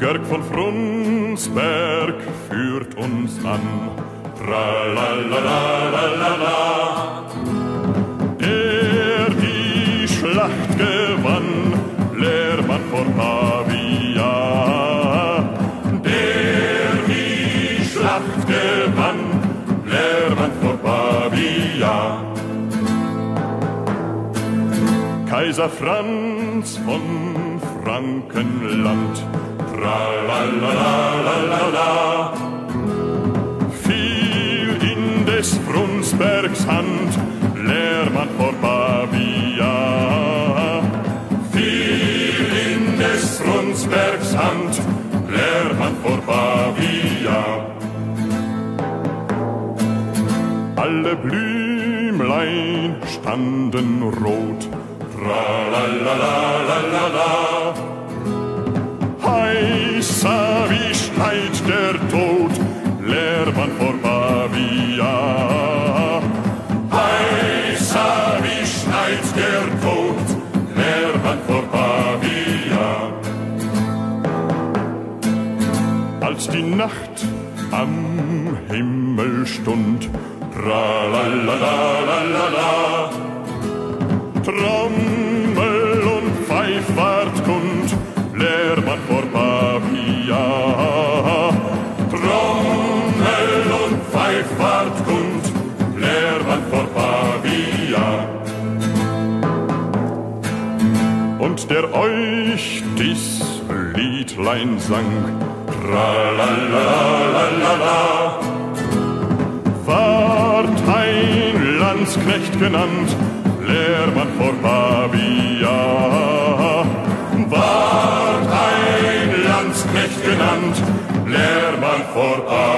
Jörg von Frundsberg führt uns an. Tralalalalala. Der die Schlacht gewann, Lehrmann vor Pavia. Der die Schlacht gewann, Lehrmann vor Pavia. Kaiser Franz von Frankenland, tralalalalala, fiel in des Frundsbergs Hand, Lehrmann vor Pavia. Fiel in des Frundsbergs Hand, Lehrmann vor Pavia. Alle Blümlein standen rot, tralalalalala. Heißer wie schneit der Tod, Lehrmann vor Pavia. Heißer wie schneit der Tod, Lehrmann vor Pavia. Als die Nacht am Himmel stund, tralalalalala, Trommel und Pfeif ward kund, Lehrmann vor Pavia. Trommel und Pfeif ward kund, Lehrmann vor Pavia. Und der euch dies Liedlein sang, tralalalalala, ward ein Landsknecht genannt, Lehrmann vor Pavia. Ward ein Landsknecht genannt, Lehrmann vor Pavia.